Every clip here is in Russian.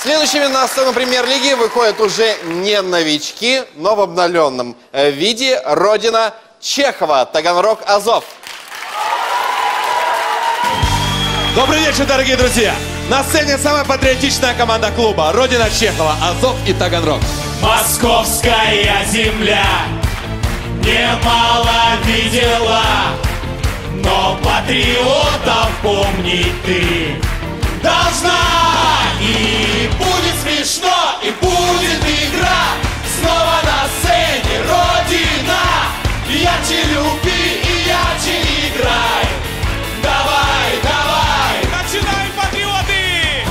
Следующими на сцену премьер-лиги выходят уже не новички, но в обновленном виде родина Чехова, Таганрог, Азов. Добрый вечер, дорогие друзья! На сцене самая патриотичная команда клуба. Родина Чехова, Азов и Таганрог. Московская земля немало видела, но патриотов помнить ты должна. И будет смешно, и будет игра. Снова на сцене Родина. Ярче люби и ярче играй. Давай, давай, начинай, патриоты!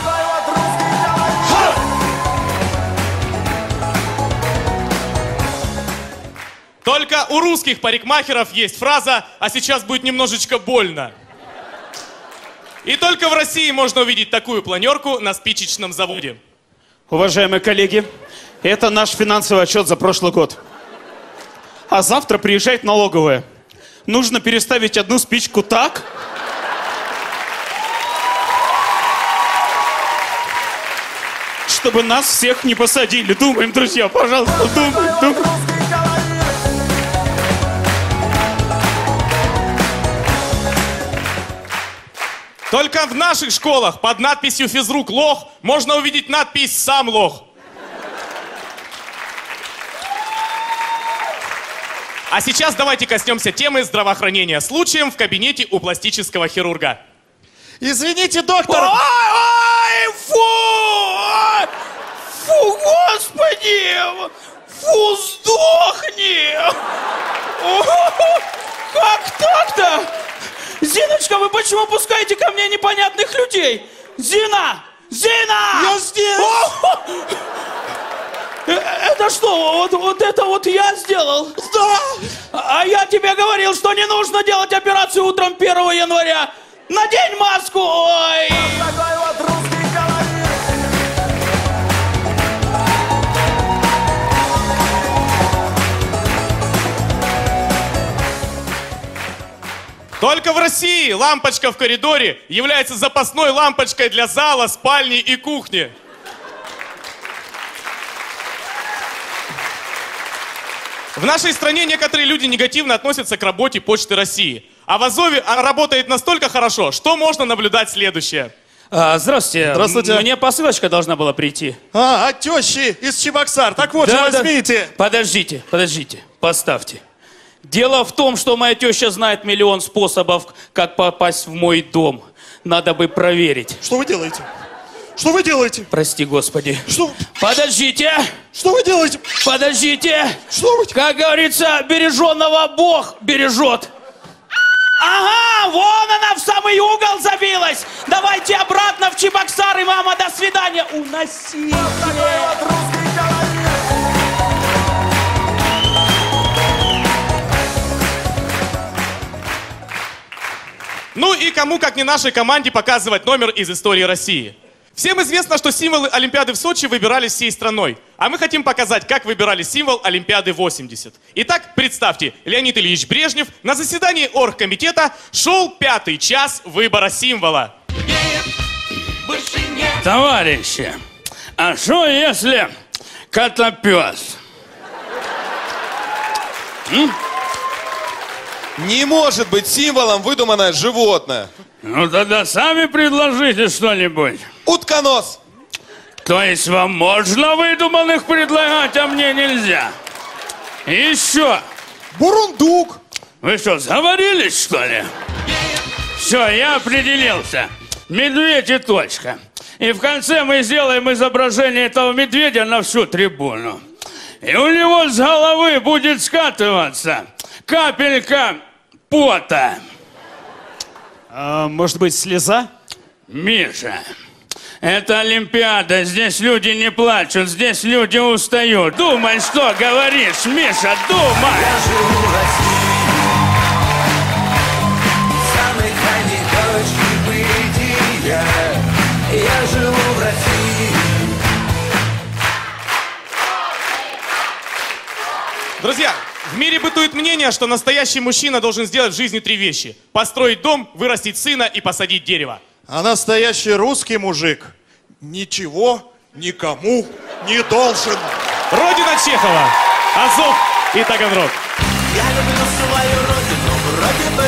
Только у русских парикмахеров есть фраза «а сейчас будет немножечко больно». И только в России можно увидеть такую планерку на спичечном заводе. Уважаемые коллеги, это наш финансовый отчет за прошлый год. А завтра приезжает налоговая. Нужно переставить одну спичку так, чтобы нас всех не посадили. Думаем, друзья, пожалуйста, думаем. Только в наших школах под надписью «Физрук лох» можно увидеть надпись «Сам лох». А сейчас давайте коснемся темы здравоохранения. Случаем в кабинете у пластического хирурга. Извините, доктор! Ой, фу! Фу, господи! Фу, сдохни! Как так-то? Зиночка, вы почему пускаете ко мне непонятных людей? Зина! Зина! Я здесь! Это что, вот это вот я сделал? Да! А я тебе говорил, что не нужно делать операцию утром 1 января. Надень маску! Ой! Только в России лампочка в коридоре является запасной лампочкой для зала, спальни и кухни. В нашей стране некоторые люди негативно относятся к работе Почты России. А в Азове она работает настолько хорошо, что можно наблюдать следующее. Здравствуйте. Здравствуйте. Мне посылочка должна была прийти. От тещи из Чебоксар. Так вот же, возьмите. Подождите, поставьте. Дело в том, что моя теща знает миллион способов, как попасть в мой дом. Надо бы проверить. Что вы делаете? Что вы делаете? Прости, Господи. Что? Подождите! Что вы делаете? Подождите! Что вы? Как говорится, береженного Бог бережет. Ага, вон она в самый угол забилась. Давайте обратно в Чебоксары, мама, до свидания. Уносите. Ну и кому, как не нашей команде, показывать номер из истории России. Всем известно, что символы Олимпиады в Сочи выбирались всей страной. А мы хотим показать, как выбирали символ Олимпиады 80. Итак, представьте, Леонид Ильич Брежнев на заседании оргкомитета шел 5-й час выбора символа. Товарищи, а что если котопес? Не может быть символом выдуманное животное. Ну тогда сами предложите что-нибудь. Утконос. То есть вам можно выдуманных предлагать, а мне нельзя? Еще. Бурундук. Вы что, сговорились, что ли? Все, я определился. Медведь и точка. И в конце мы сделаем изображение этого медведя на всю трибуну. И у него с головы будет скатываться капелька пота. Может быть, слеза? Миша, это Олимпиада, здесь люди не плачут, здесь люди устают. Думай, что говоришь, Миша, думай! Я живу в России, самой крайней точки бытия. Я живу в России. Друзья, в мире бытует мнение, что настоящий мужчина должен сделать в жизни 3 вещи. Построить дом, вырастить сына и посадить дерево. А настоящий русский мужик ничего никому не должен. Родина Чехова, Азов и Таганрог. Я люблю свою родину, вроде бы